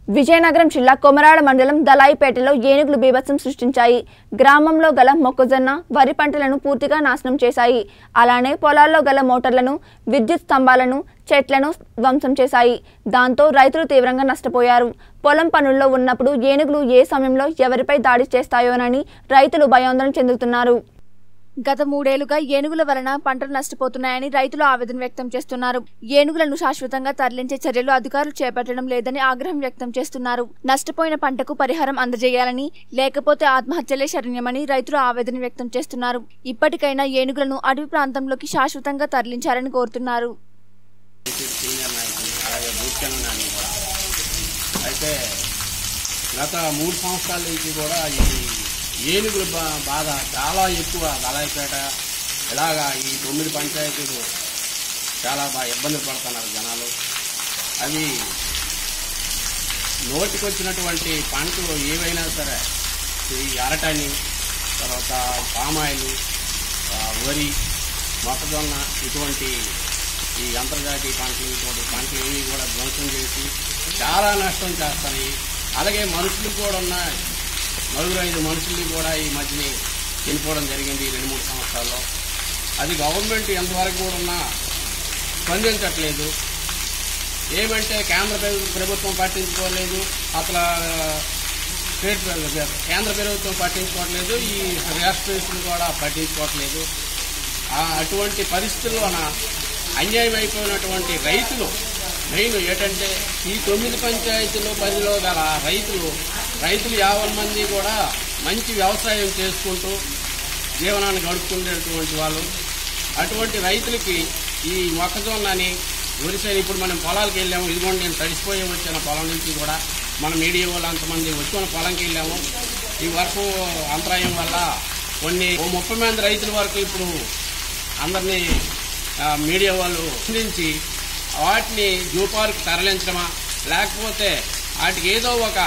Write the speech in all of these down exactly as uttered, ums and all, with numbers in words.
విజయనగరం జిల్లా కొమరాడ మండలం దళాయిపేటలో ఏనుగులు బీభత్సం సృష్టించాయి. గ్రామంలో గల మొక్కజొన్న, వరి పంటలను పూర్తిగా నాశనం చేశాయి. అలానే పొలాల్లో గల మోటార్లను, విద్యుత్ స్తంభాలను, చెట్లను ధ్వంసం చేశాయి. దాంతో రైతులు తీవ్రంగా నష్టపోయారు. పొలం పనుల్లో ఉన్నప్పుడు ఏనుగులు ఏ సమయంలో ఎవరిపై దాడి చేస్తాయోనని రైతులు భయాందోళన చెందుతున్నారు. గత మూడేళ్లుగా ఏనుగుల వలన పంటలు నష్టపోతున్నాయని రైతులు ఆవేదన వ్యక్తం చేస్తున్నారు. ఏనుగులను శాశ్వతంగా తరలించే చర్యలు అధికారులు చేపట్టడం లేదని ఆగ్రహం వ్యక్తం చేస్తున్నారు. నష్టపోయిన పంటకు పరిహారం అందజేయాలని, లేకపోతే ఆత్మహత్యలే శరణ్యమని రైతులు ఆవేదన వ్యక్తం చేస్తున్నారు. ఇప్పటికైనా ఏనుగులను అడవి ప్రాంతంలోకి శాశ్వతంగా తరలించాలని కోరుతున్నారు. అయితే గత మూడు సంవత్సరాల నుంచి కూడా ఏనుగుల బాధ చాలా ఎక్కువ. దళాయిపేట ఇలాగా ఈ తొమ్మిది పంచాయతీలు చాలా బాగా ఇబ్బంది పడుతున్నారు జనాలు. అవి నోటికొచ్చినటువంటి పంటలు ఏవైనా సరే, ఈ అరటని, తర్వాత పామాయిలు, వరి, మొక్కజొన్న, ఇటువంటి ఈ అంతర్జాతీయ పంటలు, ఇటువంటి పంటలు ఏవి కూడా ధ్వంసం చేసి చాలా నష్టం చేస్తాయి. అలాగే మనుషులు కూడా ఉన్నాయి. నలుగురు ఐదు మనుషుల్ని కూడా ఈ మధ్యని చనిపోవడం జరిగింది ఈ రెండు మూడు సంవత్సరాల్లో. అది గవర్నమెంట్ ఎంతవరకు కూడా ఉన్నా స్పందించట్లేదు. ఏమంటే కేంద్ర ప్రభుత్వం పట్టించుకోలేదు, అసలు స్టేట్ కేంద్ర ప్రభుత్వం పట్టించుకోవట్లేదు, ఈ రాష్ట్రీయులు కూడా పట్టించుకోవట్లేదు. అటువంటి పరిస్థితుల్లోన అన్యాయం అయిపోయినటువంటి రైతులు మెయిన్ ఏంటంటే ఈ తొమ్మిది పంచాయతీలు పరిధిలో గల రైతులు రైతులు యాభై మంది కూడా మంచి వ్యవసాయం చేసుకుంటూ జీవనాన్ని గడుపుకునేటువంటి వాళ్ళు. అటువంటి రైతులకి ఈ మొక్కజొన్నని, వరిసేని ఇప్పుడు మనం పొలాలకు వెళ్ళాము. ఇదిగోండి నేను తడిసిపోయి వచ్చిన పొలం నుంచి కూడా మన మీడియా వాళ్ళు అంతమంది వచ్చిన పొలంకి వెళ్ళాము. ఈ వర్షం అంతరాయం వల్ల కొన్ని ఓ ముప్పై మంది రైతుల వరకు ఇప్పుడు అందరినీ మీడియా వాళ్ళు స్పందించి వాటిని జూ పార్క్ తరలించడమా, లేకపోతే వాటికి ఏదో ఒక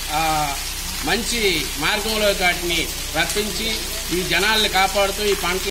మంచి మార్గంలో వాటిని రప్పించి ఈ జనాల్ని కాపాడుతూ ఈ పంట